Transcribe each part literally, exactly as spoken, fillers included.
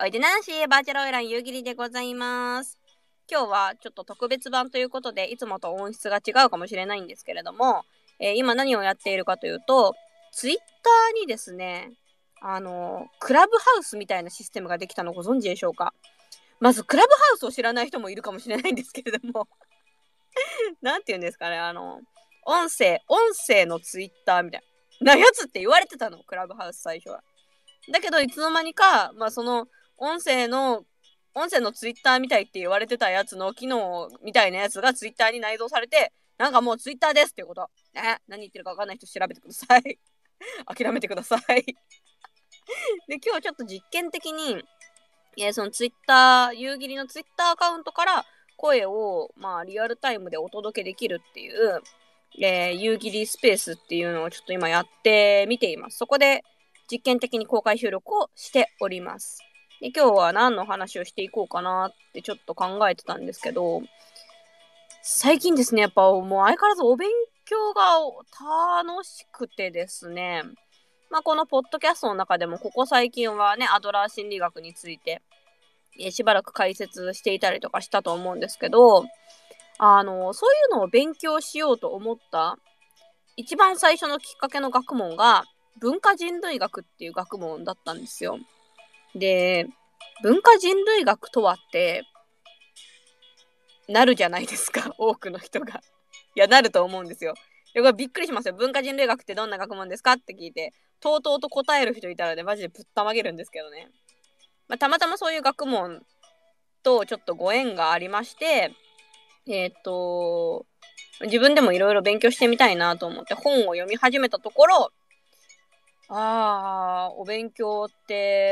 おいでなしバーチャルオイラン夕霧でございます。今日はちょっと特別版ということでいつもと音質が違うかもしれないんですけれども、えー、今何をやっているかというと、ツイッターにですね、あのクラブハウスみたいなシステムができたのをご存知でしょうか。まずクラブハウスを知らない人もいるかもしれないんですけれどもなんて言うんですかね、あの音声音声のツイッターみたいなやつって言われてたの、クラブハウス最初は。だけどいつの間にか、まあ、その音声の音声のツイッターみたいって言われてたやつの機能みたいなやつがツイッターに内蔵されて、なんかもうツイッターですっていうこと。ね、何言ってるか分かんない人調べてください。諦めてください。で、今日ちょっと実験的に、えー、そのツイッター、夕霧のツイッターアカウントから声を、まあ、リアルタイムでお届けできるっていう、えー、夕霧スペースっていうのをちょっと今やってみています。そこで実験的に公開収録をしております。で、今日は何の話をしていこうかなってちょっと考えてたんですけど、最近ですね、やっぱもう相変わらずお勉強が楽しくてですね、まあこのポッドキャストの中でもここ最近はね、アドラー心理学について、えー、しばらく解説していたりとかしたと思うんですけど、あの、そういうのを勉強しようと思った一番最初のきっかけの学問が文化人類学っていう学問だったんですよ。で、文化人類学とはってなるじゃないですか、多くの人が。いや、なると思うんですよ。で、これびっくりしますよ。文化人類学ってどんな学問ですかって聞いて、とうとうと答える人いたらね、マジでぶったまげるんですけどね。まあ、たまたまそういう学問とちょっとご縁がありまして、えっと、自分でもいろいろ勉強してみたいなと思って本を読み始めたところ、あー、お勉強って、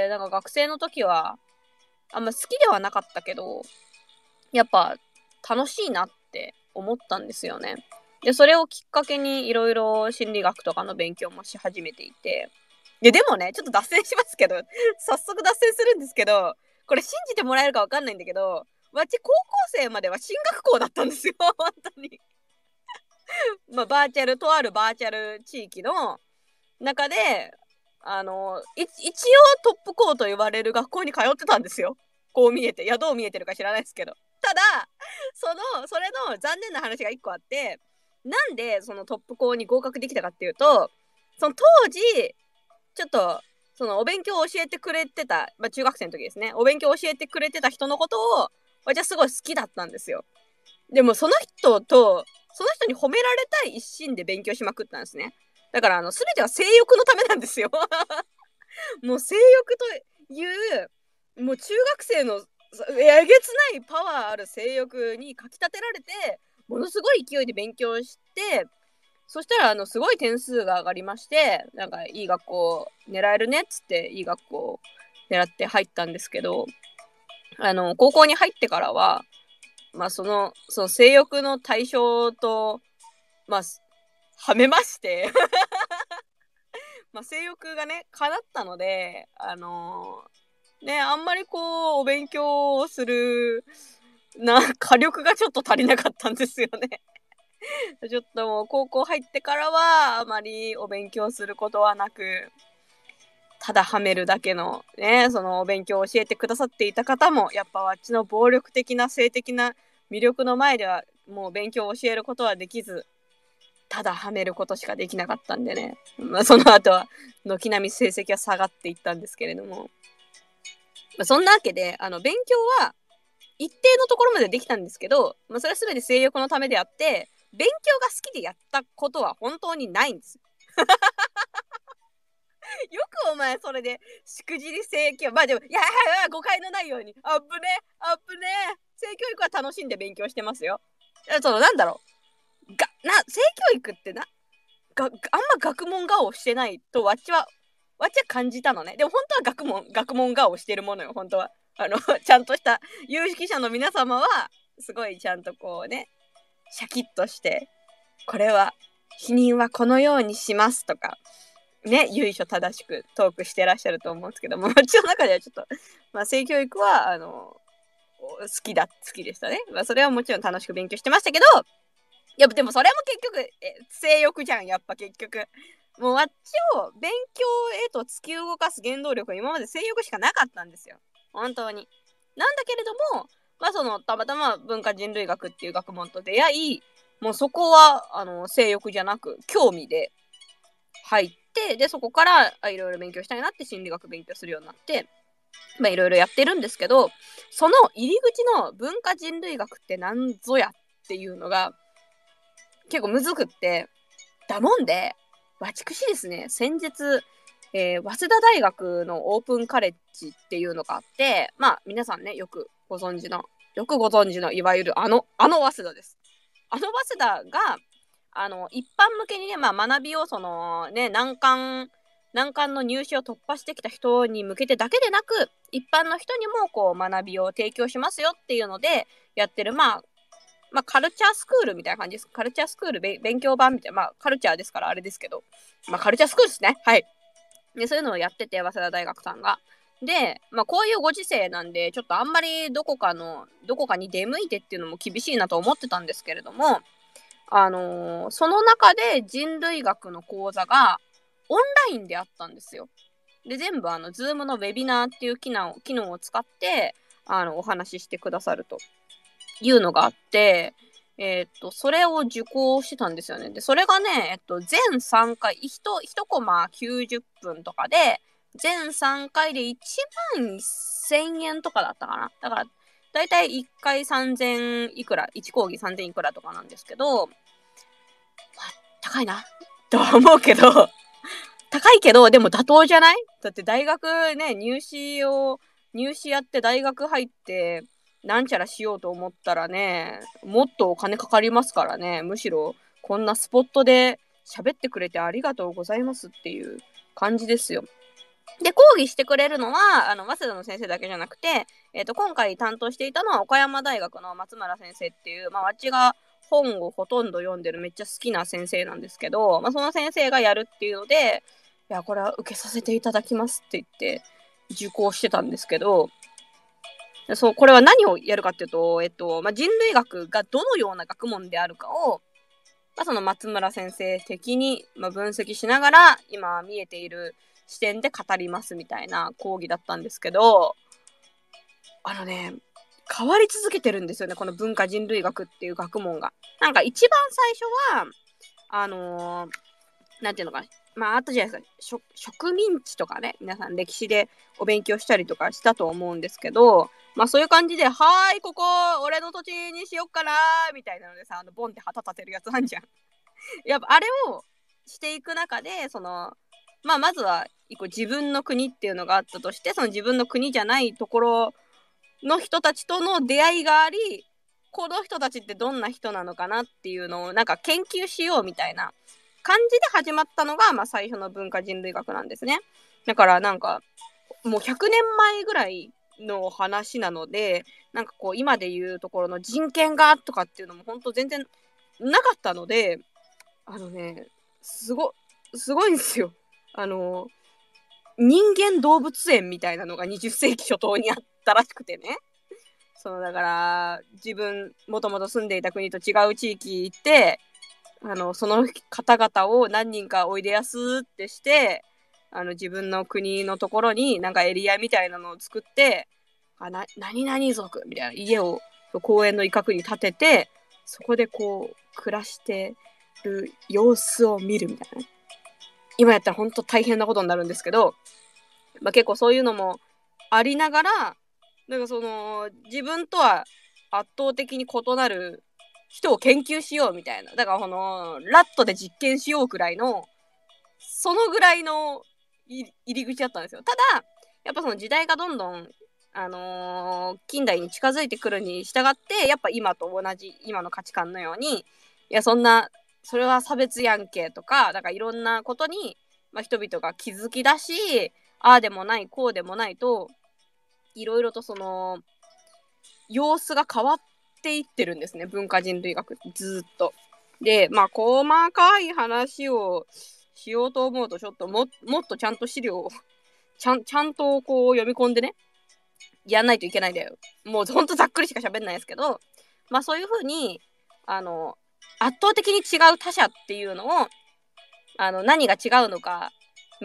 なんか学生の時はあんま好きではなかったけど、やっぱ楽しいなって思ったんですよね。で、それをきっかけにいろいろ心理学とかの勉強もし始めていて。で、でもね、ちょっと脱線しますけど、早速脱線するんですけど、これ信じてもらえるかわかんないんだけど、わち高校生までは進学校だったんですよ、本当に。まあ、バーチャル、とあるバーチャル地域の中で、あの、一応トップ校と言われる学校に通ってたんですよ。こう見えて。いや、どう見えてるか知らないですけど。ただ、その、それの残念な話が一個あって、なんでそのトップ校に合格できたかっていうと、その当時、ちょっと、そのお勉強を教えてくれてた、まあ中学生の時ですね、お勉強を教えてくれてた人のことを、私はすごい好きだったんですよ。でもその人と、その人に褒められたい一心で勉強しまくったんですね。だからあの、すべては性欲のためなんですよ。もう性欲という、もう中学生のえげつないパワーある性欲にかきたてられて、ものすごい勢いで勉強して、そしたらあのすごい点数が上がりまして、なんかいい学校狙えるねっつっていい学校狙って入ったんですけど、あの高校に入ってからは、まあそのその性欲の対象とまあはめましてまあ性欲がね叶ったので、あのー、ねあんまりこうお勉強をするな火力がちょっと足りなかったんですよねちょっともう高校入ってからはあまりお勉強することはなく、ただはめるだけのね、そのお勉強を教えてくださっていた方もやっぱあっちの暴力的な性的な魅力の前ではもう勉強を教えることはできず、ただはめることしかできなかったんでね、まあ、その後は軒並み成績は下がっていったんですけれども、まあ、そんなわけであの勉強は一定のところまでできたんですけど、まあ、それは全て性欲のためであって、勉強が好きでやったことは本当にないんですよくお前それでしくじり性教育、まあでもいやいや誤解のないように、あっぶねあっぶね性教育は楽しんで勉強してますよ。そのなんだろうがな性教育ってながあんま学問顔してないとわっちはわっちは感じたのね。でも本当は学問学問顔してるものよ本当は。あのちゃんとした有識者の皆様はすごいちゃんとこうねシャキッとして、これは否認はこのようにしますとかね、由緒正しくトークしてらっしゃると思うんですけども、うちの中ではちょっと、まあ、性教育はあの好きだ好きでしたね。まあ、それはもちろん楽しく勉強してましたけど、やっぱでもそれも結局え性欲じゃん、やっぱ結局。もうあっちを勉強へと突き動かす原動力は今まで性欲しかなかったんですよ。 本当に。なんだけれども、まあその、たまたま文化人類学っていう学問と出会い、もうそこは、あの、性欲じゃなく、興味で入って、で、そこから、あいろいろ勉強したいなって心理学勉強するようになって、まあいろいろやってるんですけど、その入り口の文化人類学って何ぞやっていうのが、結構むずくって、だもんで、私ですね、先日、えー、早稲田大学のオープンカレッジっていうのがあって、まあ皆さんね、よくご存知の、よくご存知の、いわゆるあの、あの早稲田です。あの早稲田が、あの、一般向けにね、まあ学びをそのね、難関、難関の入試を突破してきた人に向けてだけでなく、一般の人にもこう学びを提供しますよっていうのでやってる、まあ、まあ、カルチャースクールみたいな感じです。カルチャースクール勉強版みたいな、まあ、カルチャーですからあれですけど、まあ、カルチャースクールですね。はい。で、そういうのをやってて、早稲田大学さんが。で、まあ、こういうご時世なんで、ちょっとあんまりどこかの、どこかに出向いてっていうのも厳しいなと思ってたんですけれども、あのー、その中で人類学の講座がオンラインであったんですよ。で、全部あの、ズームのウェビナーっていう機能機能を使って、あの、お話ししてくださるというのがあって、えー、っと、それを受講してたんですよね。で、それがね、えっと、全さんかい、ひと、ひとコマきゅうじゅっぷんとかで、全さんかいでいちまんせんえんとかだったかな。だから、だいたいいっかいさんぜんいくら、いち講義さんぜんいくらとかなんですけど、まあ、高いな、とは思うけど、高いけど、でも妥当じゃない？だって大学ね、入試を、入試やって大学入って、なんちゃらしようと思ったらね、もっとお金かかりますからね。むしろ、こんなスポットで喋ってくれてありがとうございますっていう感じですよ。で、講義してくれるのは、あの、早稲田の先生だけじゃなくて、えっと、今回担当していたのは岡山大学の松村先生っていう、まあ、わっちが本をほとんど読んでるめっちゃ好きな先生なんですけど、まあ、その先生がやるっていうので、いや、これは受けさせていただきますって言って受講してたんですけど、そう、これは何をやるかっていうと、えっと、まあ、人類学がどのような学問であるかを、まあ、その松村先生的に、まあ、分析しながら、今見えている視点で語りますみたいな講義だったんですけど、あのね、変わり続けてるんですよね、この文化人類学っていう学問が。なんか一番最初は、あのー、なんていうのかな、まああったじゃないですか、植民地とかね、皆さん歴史でお勉強したりとかしたと思うんですけど、まあそういう感じで、はーい、ここ、俺の土地にしよっかなーみたいなのでさ、あのボンって旗立てるやつなんじゃん。やっぱあれをしていく中で、その、まあまずは一個自分の国っていうのがあったとして、その自分の国じゃないところの人たちとの出会いがあり、この人たちってどんな人なのかなっていうのをなんか研究しようみたいな感じで始まったのが、まあ最初の文化人類学なんですね。だからなんか、もうひゃくねんまえぐらいの話なので、なんかこう今で言うところの人権がとかっていうのも本当全然なかったので、あのね、すご、すごいんですよ。あの、人間動物園みたいなのがにじゅっせいき初頭にあったらしくてね。そのだから自分もともと住んでいた国と違う地域行って、あのその方々を何人かおいでやすってして、あの自分の国のところになんかエリアみたいなのを作って、あな何々族みたいな家を公園の一角に建てて、そこでこう暮らしてる様子を見るみたいな。今やったら本当大変なことになるんですけど、まあ、結構そういうのもありながら、なんかその自分とは圧倒的に異なる人を研究しようみたいな、だからこのラットで実験しようくらいの、そのぐらいの入り口だったんですよ。ただやっぱその時代がどんどんあのー、近代に近づいてくるに従って、やっぱ今と同じ今の価値観のように、いやそんなそれは差別やんけとか、だからいろんなことに、まあ、人々が気づきだし、ああでもないこうでもないと、いろいろとその様子が変わっていってるんですね、文化人類学ずっと。で、まあ細かい話をしようと思うと、ちょっと も, もっとちゃんと資料をちゃんちゃんとこう読み込んでね、やんないといけないんだよ。もうほんとざっくりしか喋んないですけど、まあそういう風にあの圧倒的に違う他者っていうのを、あの何が違うのかみ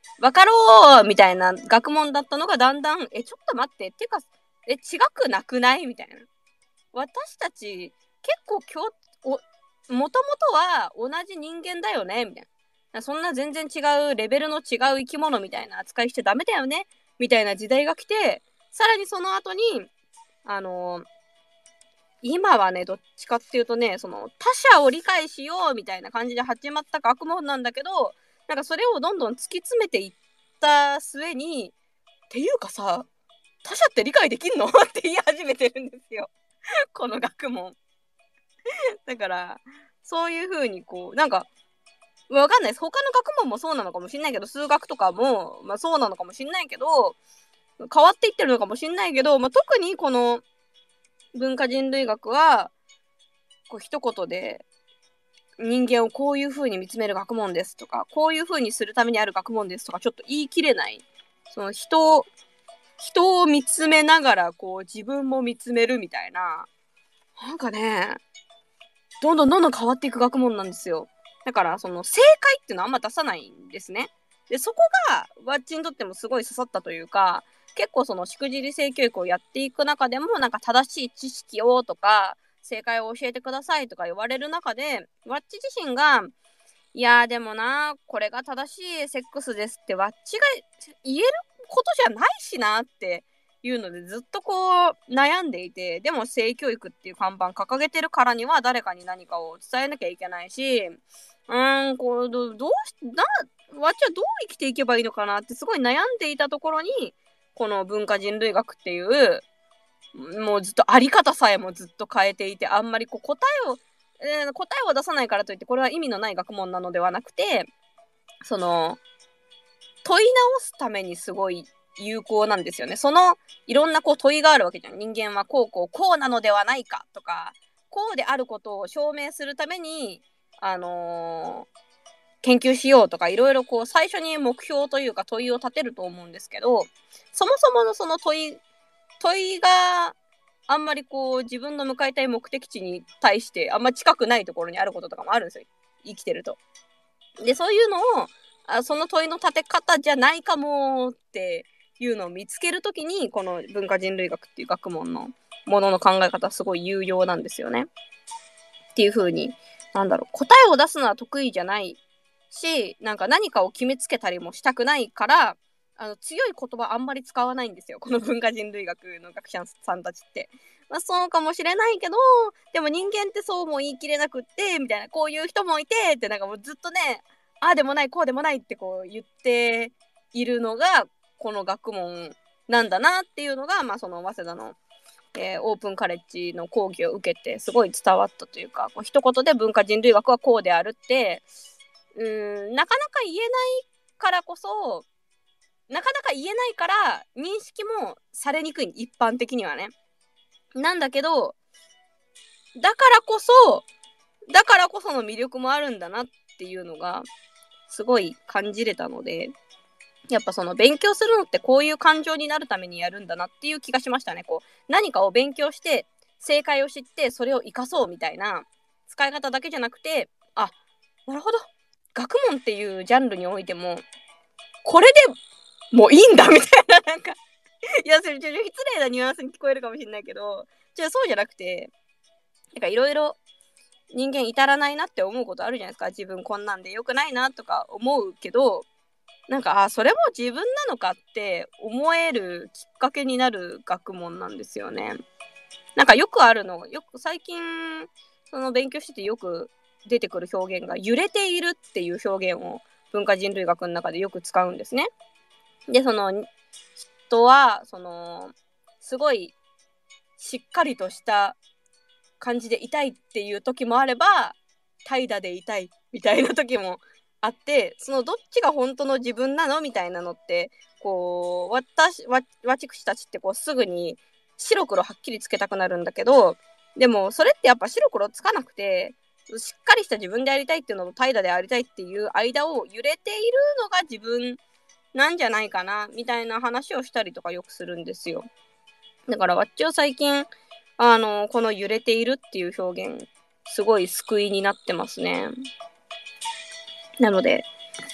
わかろうみたいな学問だったのがだんだん、え、ちょっと待って、てか、え、違くなくないみたいな。私たち、結構共、お、もともとは同じ人間だよねみたいな。そんな全然違う、レベルの違う生き物みたいな扱いしちゃダメだよねみたいな時代が来て、さらにその後に、あのー、今はね、どっちかっていうとね、その他者を理解しようみたいな感じで始まった学問なんだけど、なんかそれをどんどん突き詰めていった末に、っていうかさ、他者って理解できんのって言い始めてるんですよ。この学問。だから、そういう風にこう、なんか、わかんないです。他の学問もそうなのかもしんないけど、数学とかも、まあそうなのかもしんないけど、変わっていってるのかもしんないけど、まあ特にこの文化人類学は、こう一言で、人間をこういう風に見つめる学問ですとか、こういう風にするためにある学問ですとか、ちょっと言い切れない。その人を、人を見つめながら、こう自分も見つめるみたいな、なんかね、どんどんどんどん変わっていく学問なんですよ。だから、その正解っていうのはあんま出さないんですね。で、そこが、わっちにとってもすごい刺さったというか、結構そのしくじり性教育をやっていく中でも、なんか正しい知識をとか、正解を教えてくださいとか言われる中で、わっち自身が、いやーでもな、これが正しいセックスですってわっちが言えることじゃないしなっていうのでずっとこう悩んでいて、でも性教育っていう看板掲げてるからには誰かに何かを伝えなきゃいけないし、うーん、こうど、どうし、な、わっちはどう生きていけばいいのかなってすごい悩んでいたところに、この文化人類学っていう、もうずっとあり方さえもずっと変えていて、あんまりこう答えを、えー、答えを出さないからといってこれは意味のない学問なのではなくて、その問い直すためにすごい有効なんですよね。そのいろんなこう問いがあるわけじゃん。人間はこうこうこうなのではないかとか、こうであることを証明するためにあのー、研究しようとかいろいろこう最初に目標というか問いを立てると思うんですけど、そもそものその問い問いがあんまりこう自分の向かいたい目的地に対してあんま近くないところにあることとかもあるんですよ。生きてると。で、そういうのを、あ、その問いの立て方じゃないかもっていうのを見つけるときに、この文化人類学っていう学問のものの考え方すごい有用なんですよね。っていう風に、なんだろう、答えを出すのは得意じゃないし、なんか何かを決めつけたりもしたくないから、あの強い言葉あんまり使わないんですよ。この文化人類学の学者さんたちって。まあそうかもしれないけど、でも人間ってそうも言い切れなくって、みたいな、こういう人もいて、ってなんかもうずっとね、ああでもない、こうでもないってこう言っているのが、この学問なんだなっていうのが、まあその早稲田の、えー、オープンカレッジの講義を受けてすごい伝わったというか、こう一言で文化人類学はこうであるって、うーん、なかなか言えないからこそ、なかなか言えないから認識もされにくい、一般的にはね。なんだけど、だからこそ、だからこその魅力もあるんだなっていうのがすごい感じれたので、やっぱその勉強するのってこういう感情になるためにやるんだなっていう気がしましたね。こう何かを勉強して正解を知ってそれを活かそうみたいな使い方だけじゃなくて、あ、なるほど、学問っていうジャンルにおいてもこれでもういいんだみたいな、なんかいや、それちょっと失礼なニュアンスに聞こえるかもしれないけど、じゃあそうじゃなくて、なんかいろいろ人間至らないなって思うことあるじゃないですか。自分こんなんで良くないなとか思うけど、なんか、あ、それも自分なのかって思えるきっかけになる学問なんですよね。なんかよくあるの、よく最近その勉強しててよく出てくる表現が揺れているっていう表現を文化人類学の中でよく使うんですね。で、その人はそのすごいしっかりとした感じで痛いっていう時もあれば、怠惰で痛いみたいな時もあって、そのどっちが本当の自分なのみたいなのってこう私わ私たちってこうすぐに白黒はっきりつけたくなるんだけど、でもそれってやっぱ白黒つかなくて、しっかりした自分でありたいっていうのと怠惰でありたいっていう間を揺れているのが自分なんじゃないかなみたいな話をしたりとかよくするんですよ。だからわっちは最近あのこの揺れているっていう表現すごい救いになってますね。なので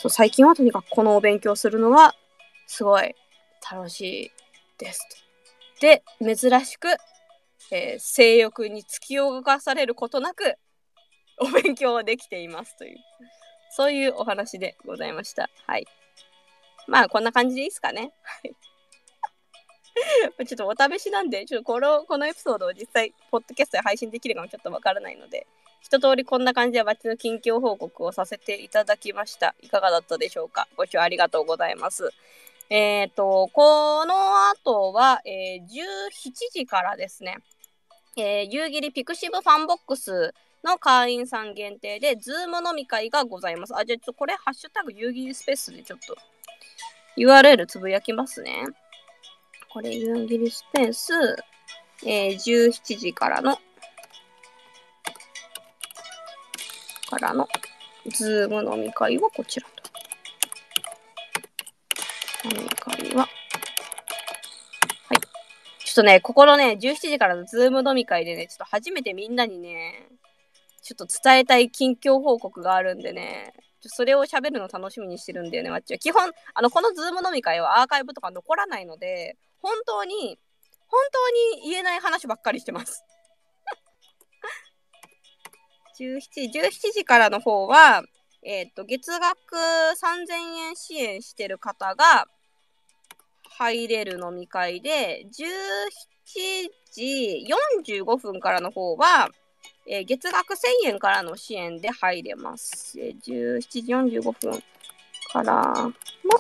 そう、最近はとにかくこのお勉強するのは、すごい楽しいです。で、珍しく、えー、性欲に突き動かされることなく、お勉強はできていますという、そういうお話でございました。はい。まあ、こんな感じでいいですかね。はい。ちょっとお試しなんで、ちょっとこの、このエピソードを実際、ポッドキャストで配信できるかもちょっとわからないので、一通りこんな感じでバッチの近況報告をさせていただきました。いかがだったでしょうか。ご視聴ありがとうございます。えっ、ー、と、この後は、えー、じゅうしちじからですね、えー、夕霧ピクシブファンボックスの会員さん限定で、ズーム飲み会がございます。あ、じゃあちょっとこれ、ハッシュタグ夕霧スペースでちょっと ユーアールエル つぶやきますね。これ、夕霧スペース、えー、じゅうしちじからの、からの、ズーム飲み会はこちらと。飲み会は、はい。ちょっとね、ここのね、じゅうしちじからのズーム飲み会でね、ちょっと初めてみんなにね、ちょっと伝えたい近況報告があるんでね、それを喋るの楽しみにしてるんだよね、マッチは。基本、あの、このズーム飲み会はアーカイブとか残らないので、本当に、本当に言えない話ばっかりしてます。じゅうしちじ、じゅうしちじからの方は、えっと、月額さんぜんえん支援してる方が入れる飲み会で、じゅうしちじよんじゅうごふんからの方は、えー、月額せんえんからの支援で入れます。えー、じゅうしちじよんじゅうごふんからの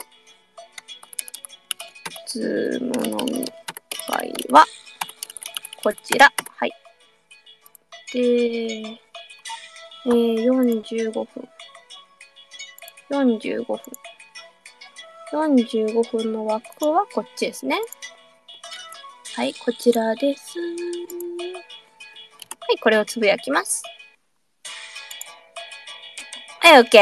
ズーム飲み会はこちら。はい。で、えー、よんじゅうごふん。よんじゅうごふん。よんじゅうごふんの枠はこっちですね。はい、こちらです。はい、これをつぶやきます。はい、OK。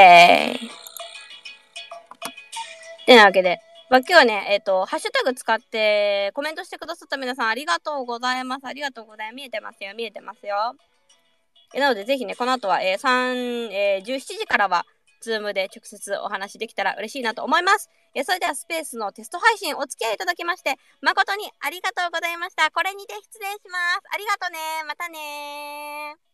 てなわけで、まあ、今日はね、えっと、ハッシュタグ使ってコメントしてくださった皆さんありがとうございます。ありがとうございます。見えてますよ。見えてますよ。えなので、ぜひね、この後は、えー、さん、えー、じゅうしちじからは、ズームで直接お話できたら嬉しいなと思います。えー、それでは、スペースのテスト配信お付き合いいただきまして、誠にありがとうございました。これにて失礼します。ありがとね。またね。